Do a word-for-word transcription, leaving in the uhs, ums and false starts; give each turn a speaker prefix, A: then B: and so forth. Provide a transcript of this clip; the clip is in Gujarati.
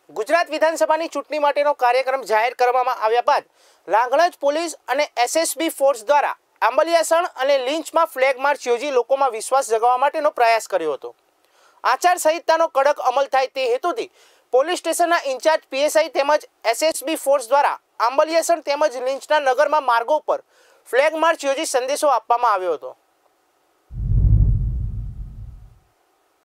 A: ગુજરાત વિધાનસભાની ચૂંટણી માટેનો કાર્યક્રમ જાહેર કરવામાં આવ્યા બાદ લાંગણજ પોલીસ અને એસએસબી ફોર્સ દ્વારા આંબલિયાસણ અને લીંચમાં ફ્લેગ માર્ચ યોજી લોકોમાં વિશ્વાસ જગાવવા માટેનો પ્રયાસ કર્યો હતો। આચારસંહિતાનો કડક અમલ થાય તે હેતુથી પોલીસ સ્ટેશનના ઇન્ચાર્જ પીએસઆઈ તેમજ એસએસબી ફોર્સ દ્વારા આંબલિયાસણ તેમજ લીંચના નગરમાં માર્ગો પર ફ્લેગ માર્ચ યોજી સંદેશો આપવામાં આવ્યો હતો।